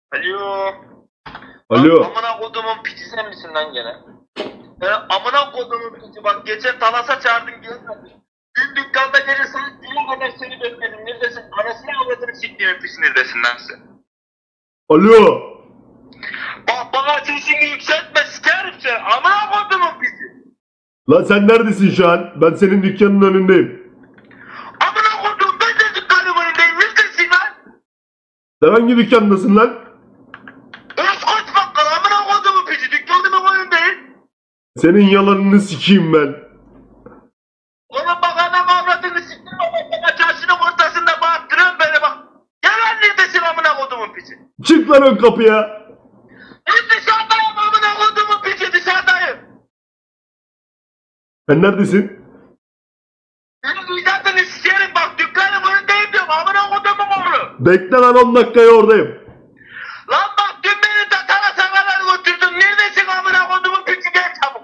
Alo. Lan Alo. amına kodumun piçi sen misin lan gene? Amına kodumun piçi bak geçen Talas'a çağırdın gelmedin. Dün dükkanda gece saat 1'e kadar seni bekledim. Neredesin? Anasını avradını siktiğimin piçi neredesin lan sen? Alo. Bak bana sesini yükseltme sikerim seni. Amına kodumun piçi. Lan sen neredesin şu an? Ben senin dükkanın önündeyim. Amına kodum ben de dükkanın önündeyim. Neredesin lan? Sen hangi dükkandasın lan? Özkoç bakkal amına kodumun piçi. Dükkanımın önündeyim. Senin yalanını sikeyim ben. Oğlum bak adam avradını siktir. Bak çarşının ortasında bağırttırıyorsun beni bak. Gel lan neredesin amına kodumun piçi. Çık lan ön kapıya. Ben dışarıdayım amına kodumun piçi dışarıdayım. Sen neredesin? Senin icadını sikerim bak dükkanım önündeyim diyorum amına kodumun oğlu. Bekle lan 10 dakikaya oradayım. Lan bak dün beni tatara sakalar götürdün. Neredesin amına kodumun piçi gel çabuk.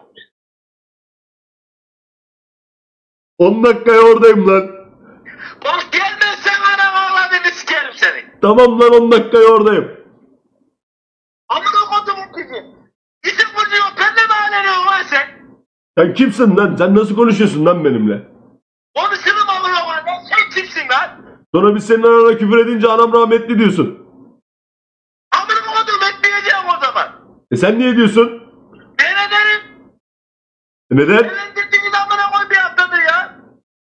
10 dakikaya oradayım lan. Bak gelmezsen anam avradını sikerim seni. Tamam lan 10 dakikaya oradayım. Amına kodumun piçi. İşin gücü yok benimle mi aleniyorsun lan sen? Sen kimsin lan? Sen nasıl konuşuyorsun lan benimle? Konuşurum amına kodumun sen kimsin lan? Sonra biz senin arana küfür edince anam rahmetli diyorsun. Amına kodum etmeyeceğim o zaman. Sen niye diyorsun? Ben ederim. Neden? Elendirdiğiniz amına koy bir haftadır ya.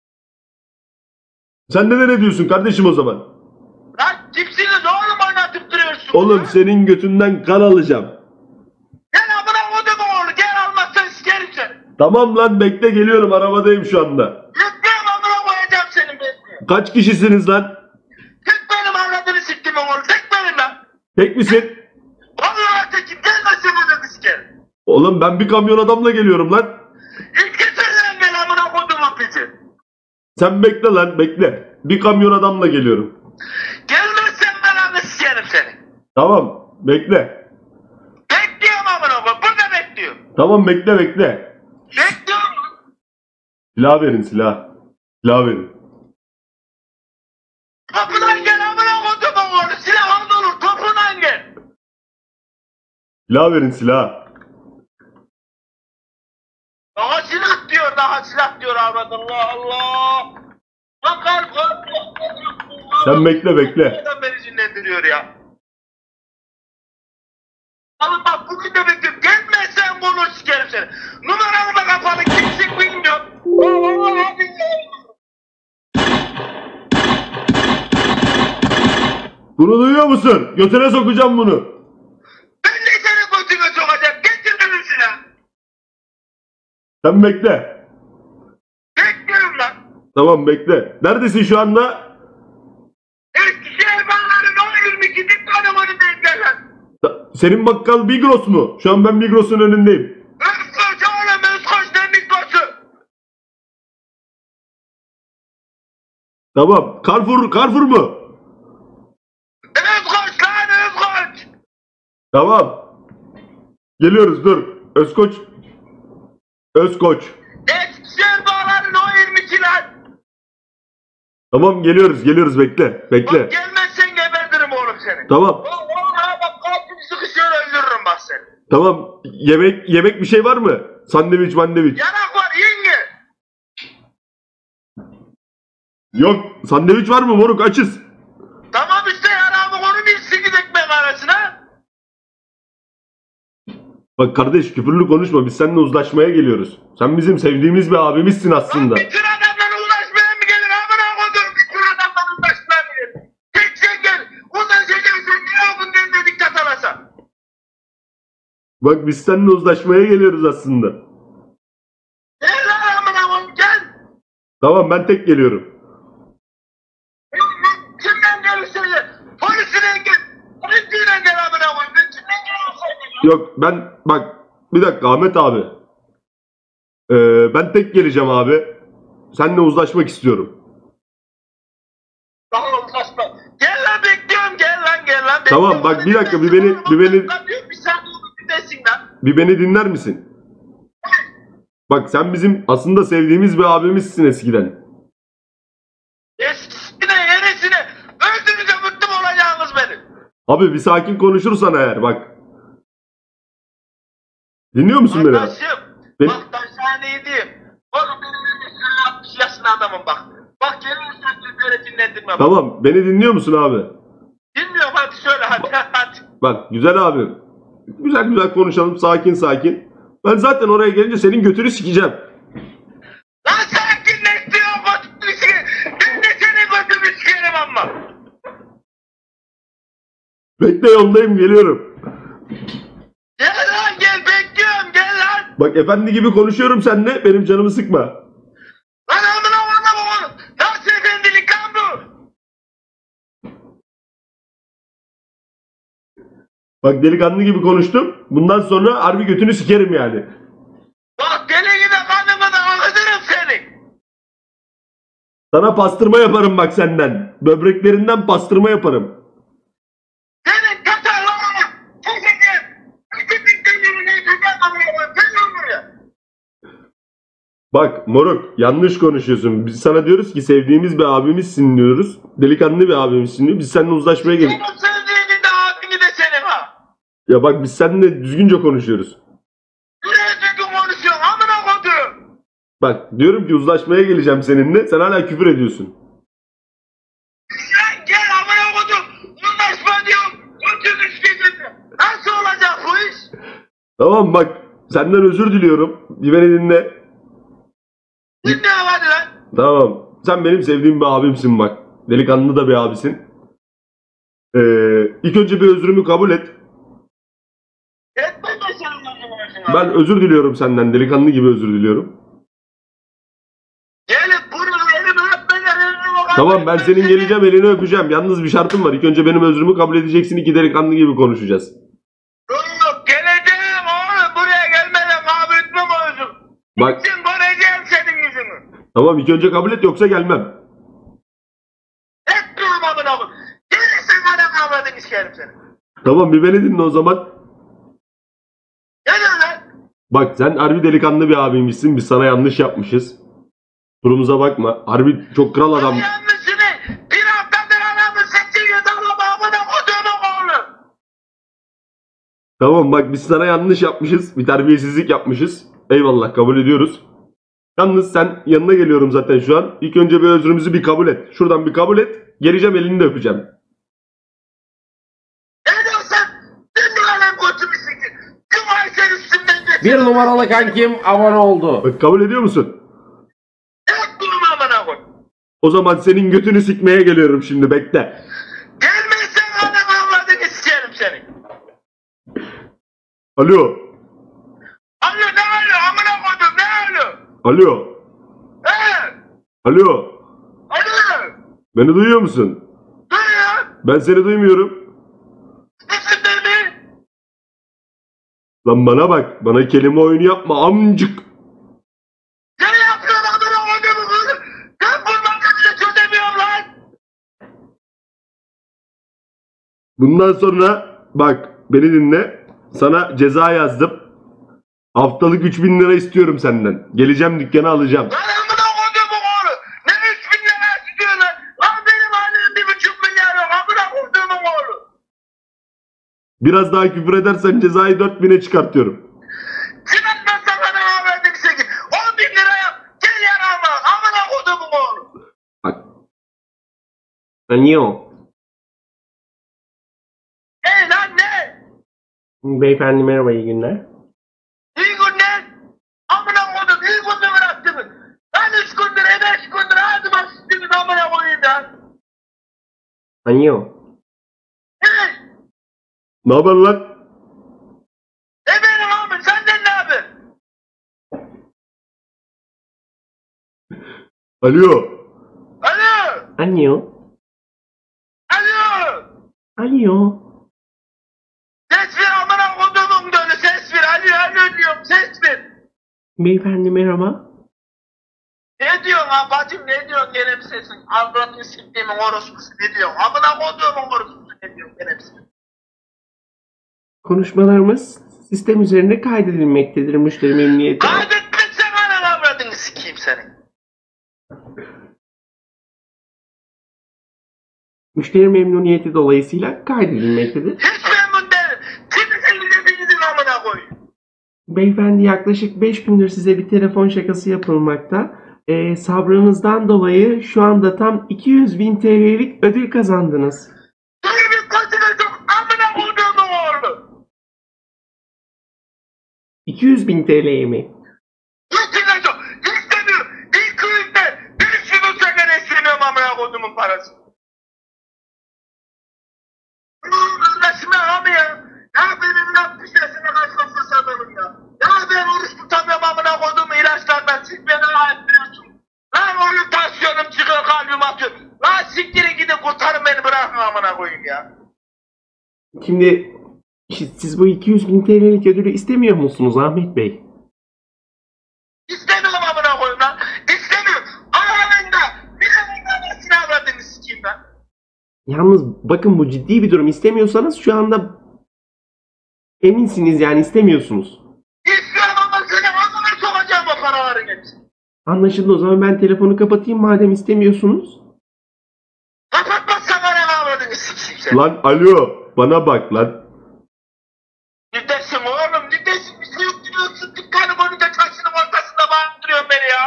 Sen neden ediyorsun kardeşim o zaman? Lan kimsiniz oğlum oynatıp duruyorsun Oğlum ya? senin götünden kan alacağım. Gel amına kodum oğlu gel almazsan sikerim seni. Tamam lan bekle geliyorum arabadayım şu anda. Gitmeyeyim amına koyacağım senin besini. Kaç kişisiniz lan? Tek benim avradını siktim oğlu tek benim lan. Tek misin? Vallahi tekim gelmezsen onu sikerim. Oğlum ben bir kamyon adamla geliyorum lan. İlk getirden gel amına kodumun piçi. Sen bekle lan bekle. Bir kamyon adamla geliyorum. Gelmezsen ben onu sikerim seni. Tamam bekle. Bekliyorum amına koy burada bekliyorum. Tamam bekle bekle. Bekliyorum. Silah verin silah. Silah verin. Kapıdan gel amına kodumun oğlu silahın olur kapıdan gel. Silah verin silah. Daha silah diyor avrat Allah Allah. Lan kalp. Sen bekle bekle. Adam beni cinlendiriyor ya. Oğlum bak bugün de bekliyorum. Gelmezsen bunu sikerim seni. Numaramı da kapalı kimsin bilmiyorum. Vallahi billahi. Bunu duyuyor musun? Götüne sokacağım bunu. Ben de seni götüme sokacağım. Getir benim silahı. Sen bekle. Bekliyorum lan. Tamam bekle. Neredesin şu anda? Eskişehir Bağları'nın 22 dükkanım önündeyim gel lan. Senin bakkal Migros mu? Şu an ben Migros'un önündeyim. Özkoç oğlum Özkoç ne mikrosu. Tamam. Carrefour mu? Özkoç lan Özkoç. Tamam. Geliyoruz dur. Özkoç. Eskişehir Bağları'nın 22 lan. Tamam geliyoruz bekle. Bekle. Bak gelmezsen gebertirim oğlum seni. Tamam. Vallahi bak kalbim sıkışıyor öldürürüm bak seni. Tamam. Yemek bir şey var mı? Sandviç. Yanak var yenge. Yok. Sandviç var mı moruk? Açız. Tamam işte yaramı onu bir 8 ekmek arasına. Bak kardeş küfürlü konuşma. Biz seninle uzlaşmaya geliyoruz. Sen bizim sevdiğimiz bir abimizsin aslında. Lan bir tür adamla uğraşmaya mı gelir amına koyduğum bir tür adamla uğraşmaya mı gelir? Tek sen gel. Ondan sen niye oldun dedik katalasa. Bak biz seninle uzlaşmaya geliyoruz aslında. Gel lan amına koyayım gel. Tamam ben tek geliyorum. Kimden gelirse gel. Polisine gel. Polisine gel amına koyayım. Kimden gelirse gel. Yok ben bak bir dakika Ahmet abi. Ben tek geleceğim abi. Seninle uzlaşmak istiyorum. Daha uzlaşma. Gel lan bekliyorum gel lan. Tamam, bak, bir dakika, bir beni- Bir saniye dinlesin lan. Bir beni dinler misin? Bak sen bizim aslında sevdiğimiz bir abimizsin eskiden. Eskisine yerisine. Öldüğünüze bıktım olacağınız benim. Abi bir sakin konuşursan eğer bak. Dinliyor musun beni? Kardeşim, Ben- bak ben sana ne diyeyim. Oğlum benim 60 yaşında adamım bak. Bak gelirsen böyle dinlendirme bak. Tamam, beni dinliyor musun abi? Bilmiyorum hadi söyle hadi hadi. Bak güzel abi. Güzel güzel konuşalım, sakin sakin. Ben zaten oraya gelince senin götünü sikeceğim. Lan sakin ne istiyorsun götümü sikerim. Ben de senin götümü sikerim ama. Bekle, yoldayım, geliyorum. Gel lan gel bekliyorum gel lan. Bak efendi gibi konuşuyorum seninle, benim canımı sıkma. Lan amına oğlum oğlum. Nasıl efendilik lan bu? Bak delikanlı gibi konuştum. Bundan sonra harbi götünü sikerim yani. Bak deli gibi kanımı da alırım seni. Sana pastırma yaparım bak senden. Böbreklerinden pastırma yaparım. Senin katarlarına keseceğim. Bütün deliğini tutacağım amına koyayım. Gel lan buraya. Bak moruk, yanlış konuşuyorsun. Biz sana diyoruz ki sevdiğimiz bir abimizsin diyoruz. Delikanlı bir abimizsin diyor. Biz seninle uzlaşmaya geldik. Senin sevdiğini de abini de senin ha. Ya bak biz seninle düzgünce konuşuyoruz. Buraya düzgün konuşuyorsun amına koyduğum. Bak diyorum ki uzlaşmaya geleceğim seninle. Sen hala küfür ediyorsun. Sen gel amına koyduğum. Anlaşma diyorum. Götünü sikeceğim. Nasıl olacak bu iş? Tamam bak, senden özür diliyorum. Bir beni dinle. Dinle hadi lan. Tamam. Sen benim sevdiğim bir abimsin bak. Delikanlı da bir abisin. İlk önce bir özrümü kabul et. Etme de senin amına Ben özür diliyorum senden. Delikanlı gibi özür diliyorum. Gelip bunu elimi öpmeden elini bakalım. Tamam, ben senin geleceğim, elini öpeceğim. Yalnız bir şartım var. İlk önce benim özrümü kabul edeceksin. İki delikanlı gibi konuşacağız. Yok geleceğim oğlum. Buraya gelmeden kabul etmem özüm. Bak Şimdi göreceğim senin yüzünü. tamam, ilk önce kabul et yoksa gelmem. Etmiyorum amına koyayım. Gelirsen bana kavradın sikerim seni. Tamam, bir beni dinle o zaman. Gel lan. Bak sen harbi delikanlı bir abimmişsin. Biz sana yanlış yapmışız. Kurumuza bakma. Harbi çok kral adam. Yanlışını bir haftadır adamın sesini adamla amına koyduğumun oğlu. Tamam bak, biz sana yanlış yapmışız. Bir terbiyesizlik yapmışız. Eyvallah, kabul ediyoruz. Yalnız sen yanına geliyorum zaten şu an. İlk önce bir özrümüzü bir kabul et. Şuradan bir kabul et. Geleceğim, elini de öpeceğim. Ne diyorsan dünyanın götümü siktir. Cumay sen üstünden geçin. Bir numaralı kankim abone oldu. Bak, kabul ediyor musun? Etmiyorum amına koyayım. O zaman senin götünü sikmeye geliyorum şimdi, bekle. Gelmezsen bana kavradın sikerim seni. Alo. Alo ne alo amına koydum ne alo? Alo. He? Alo. Alo? Beni duyuyor musun? Duyuyor. Ben seni duymuyorum. Üstünde mi? Lan bana bak. Bana kelime oyunu yapma amcık. Ne yapıyorsun amına koyduğumu oğlum? Ben bunları bile çözemiyorum lan. Bundan sonra bak beni dinle. Sana ceza yazdım. Haftalık 3.000 lira istiyorum senden. Geleceğim, dükkanı alacağım. Lan amına koyduğumu oğlum. Ne 3.000 lira istiyorsun lan? Lan benim halim 1,5 milyar yok amına koyduğumu oğlum. Biraz daha küfür edersen cezayı 4.000'e çıkartıyorum. Çıkartmazsan bana kavradın sikerim. 10.000 lira yap. Gel yanıma amına koyduğumu oğlum. Bak. Anyo. Hey lan ne? Beyefendi merhaba, iyi günler. İyi günler. Amına koydum iyi günler bıraktınız. Ben 3 gündür 5 gündür ağzıma sıçtınız amına koyayım ya. Anyo. Hey. Ne haber lan? Benim abi senden ne haber? Alo. Alo. Anyo. Alo. Anyo. Ses ver amına koyduğumun dönü ses ver. Alo alo diyorum ses ver. Beyefendi merhaba. Ne diyorsun ha bacım ne diyorsun gene bir sesin. Avratını siktiğimin orospusu ne diyorsun? Amına koyduğumun orospusu ne diyorsun gene bir sesin. Konuşmalarımız sistem üzerinde kaydedilmektedir, müşteri memnuniyeti. Kaydetmezsen ananı avradını sikeyim seni. Müşteri memnuniyeti dolayısıyla kaydedilmektedir. Hiç memnun değilim. Kimin elinizin amına koyayım. Beyefendi yaklaşık 5 gündür size bir telefon şakası yapılmakta. Sabrınızdan dolayı şu anda tam 200.000 TL'lik ödül kazandınız. Kimin kaçına çok amına koyduğumun oğlu. 200.000 TL'ye mi? Kaçına çok. İstemiyorum. İlk öğünden bir sürü senden istemiyorum amına koyduğumun parası. Uğraşma abi ya. Ya benim lan pişesine kaçmasını sanırım ya. Ya ben oruç tutamıyorum amına koyduğum ilaçlardan. Siz beni ayıplıyorsun. Lan onun tansiyonum çıkıyor, kalbim atıyor. Lan siktirin gidin kurtarın beni, bırakın amına koyayım ya. Şimdi siz bu 200.000 TL'lik ödülü istemiyor musunuz Ahmet Bey? İstemiyorum amına koyayım lan. İstemiyorum. Ağabeyinde. Bir de nesine avradını sikeyim ben. Yalnız bakın bu ciddi bir durum. İstemiyorsanız şu anda eminsiniz yani istemiyorsunuz. İstiyorum ama seni ağzına sokacağım o paraların hepsini. Anlaşıldı, o zaman ben telefonu kapatayım madem istemiyorsunuz. Kapatmazsan bana avradını sikeyim seni. Lan alo bana bak lan. Neredesin oğlum? Neredesin? Bir şey yok diyorsun. Dükkanın önünde taşının ortasında bağırtırıyorsun beni ya.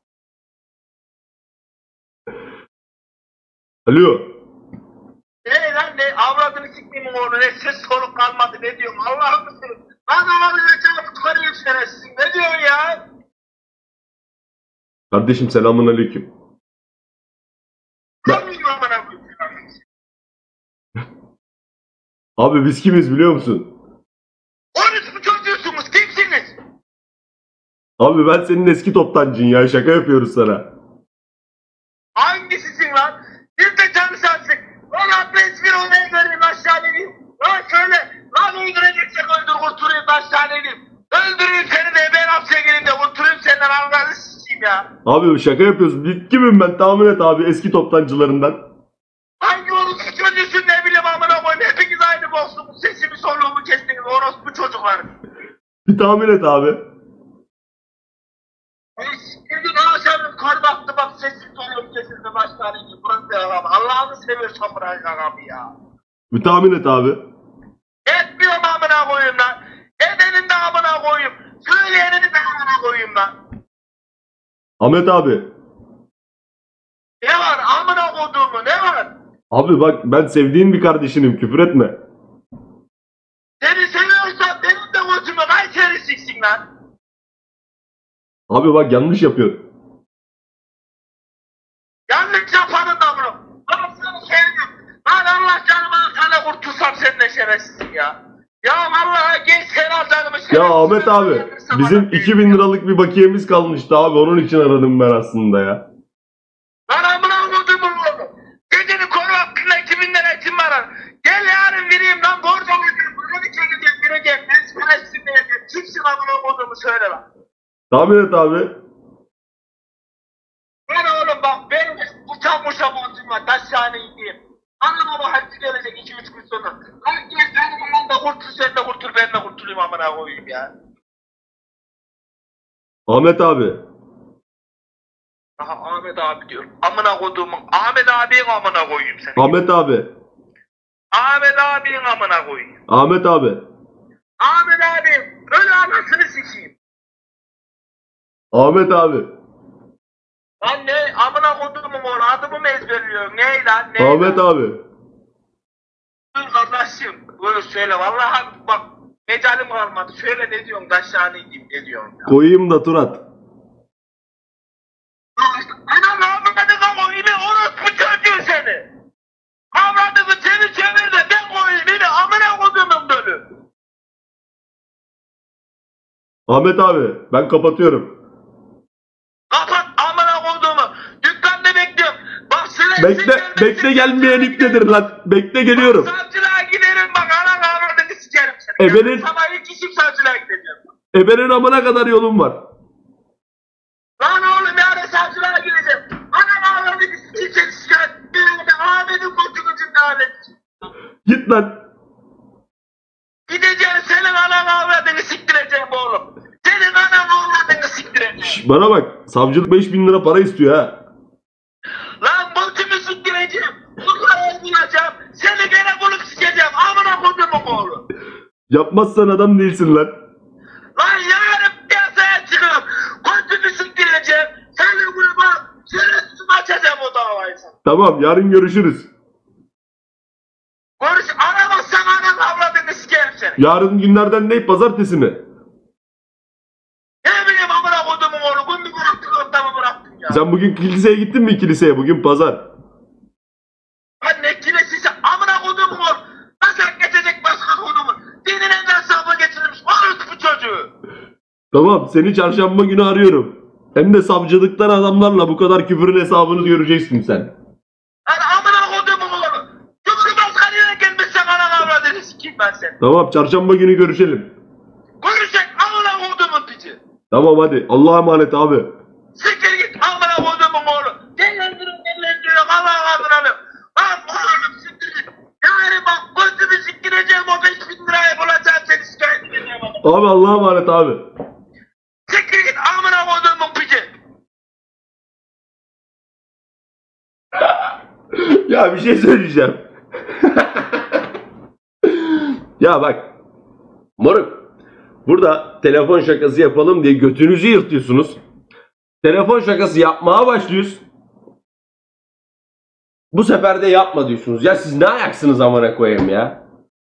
Alo. Ne lan ne? Avradını sikmeyeyim oğlum. Ne ses soluk kalmadı. Ne diyorsun? Allah'ım mısın? Lan ağzına çabuk çıkarayım şerefsizim. Ne diyorsun ya? Kardeşim selamun aleyküm. Ne bileyim amına koyayım. Abi biz kimiz biliyor musun? 13 mu çocuğusunuz? Kimsiniz? Abi ben senin eski toptancın ya, şaka yapıyoruz sana. Hangisisin lan? Bir de çalışansın. Lan adres bir olmaya göreyim, aşağı ineyim. Lan söyle. Lan öldüreceksek öldür, kurtulayım, aşağı ineyim. Öldüreyim seni de ben hapse gireyim de kurtulayım senden, Allah'ını sikeyim ya. Abi şaka yapıyorsun. Kimim ben, tahmin et abi, eski toptancılarından. Hangi orospu çocuğusun ne bileyim amına koyayım. Hepiniz aynı boksunuz. Sesimi soluğumu kestiniz orospu çocuklar. Bir tahmin et abi. Siktirdin ağaçlarım kar baktı bak, sesim soluğum kesildi başları gibi. Bırak be ağam. Allah'ını seviyorsan bırak ağam ya. Bir tahmin et abi. Etmiyorum amına koyayım lan. Edenin de amına koyayım. Söyleyenin de amına koyayım lan. Ahmet abi. Ne var amına koyduğumu, ne var? Abi bak ben sevdiğin bir kardeşinim, küfür etme. Seni seviyorsan benim de götümü Kayseri siksin lan. Abi bak yanlış yapıyorsun. Yanlış yapanın da bunu. Lan seni sevdim. Lan Allah canımı sana kurtulsam seninle şerefsizim ya. Ya vallahi geç sen al canımı şerefsizim. Ya Ahmet abi bizim 2000 liralık bir bakiyemiz kalmıştı abi, onun için aradım ben aslında ya. Lan amına koyduğumun oğlu. Gecenin konu hakkında 2000 lira için var. Gel yarın vereyim lan, borcum ödeyeyim. Bunu çekeceğim, gireceğim. Ben şerefsizim diyeceğim. Kimsin amına koyduğumu söyle lan. Tahmin et abi. Lan oğlum bak benim uçak borcum var. Taşhane gideyim. Anam baba hepsi gelecek 2-3 gün sonra. Lan gel benim aman da kurtul, sen de kurtul, ben de kurtulayım amına koyayım ya. Ahmet abi. Aha Ahmet abi diyorum. Amına koyduğumun Ahmet abiyin amına koyayım seni. Ahmet abi. Ahmet abiyin amına koyayım. Ahmet abi. Ahmet abim öyle anasını sikeyim. Ahmet abi. Lan ne amına koyduğumun oğlu, adımı mı ezberliyorsun? Ne lan ne? Ahmet abi. Dur kardeşim buyur söyle, vallahi bak mecalim kalmadı. Söyle ne diyorsun, taşhane gideyim ne diyorsun ya. Koyayım da tur at. Anam avradını koyayım orospu çocuğu seni. Avradını seni çevir de ben koyayım beni amına koyduğumun bölü. Ahmet abi ben kapatıyorum. Kapat amına koyduğumu. Dükkanda bekliyorum. Bak Bekle gelmeyen ipnedir lan. Bekle geliyorum. Savcılığa giderim bak, anan avradını sikerim seni. Ebenin- Sabah ilk işim savcılığa gideceğim. Ebenin amına kadar yolum var. Lan oğlum yarın savcılığa gideceğim. Anan avradını sikeceğim şikayet. Ahmet'in kurtulucunda Ahmet. Git lan. Gideceğim senin anan avradını siktireceğim oğlum. Senin anan avradını siktireceğim. Şş, bana bak. Savcılık 5000 lira para istiyor ha. Lan botumu siktireceğim. Bunlar oldular Yapmazsan adam değilsin lan. Lan yarın piyasaya çıkıyorum. Kötü siktireceğim. Senin gruba şerefsiz açacağım o davayı sana. Tamam yarın görüşürüz. Konuş aramazsan anam avradını sikerim seni. Yarın günlerden ne? Pazartesi mi? Ne bileyim amına kodumun oğlu. Gündü bıraktın ortamı bıraktın ya. Sen bugün kiliseye gittin mi kiliseye? Bugün pazar. Lan ne kilisisi amına kodumun oğlu. Nasıl geçecek başka kodumun. Dinin en hesabı geçirilmiş. Orospu çocuğu. Tamam seni çarşamba günü arıyorum. Hem de savcılıktan adamlarla bu kadar küfürün hesabını göreceksin sen. Lan amına kodumun oğlu. Cumhurbaşkanı'na gelmişsen anam avradını sikeyim ben seni. Tamam çarşamba günü görüşelim. Konuşacak amına kodumun piçi. Tamam hadi Allah'a emanet abi. Siktir git amına kodumun oğlu. Dellendirin Allah kaldıralım. Lan oğlum siktir git. Yani bak gözümü siktireceğim o 5.000 lirayı bulacağım seni şikayet edeceğim ama. Abi Allah'a emanet abi. Siktir git amına kodumun piçi. Ya bir şey söyleyeceğim. Ya bak. Moruk. Burada telefon şakası yapalım diye götünüzü yırtıyorsunuz. Telefon şakası yapmaya başlıyoruz. Bu sefer de yapma diyorsunuz. Ya siz ne ayaksınız amına koyayım ya?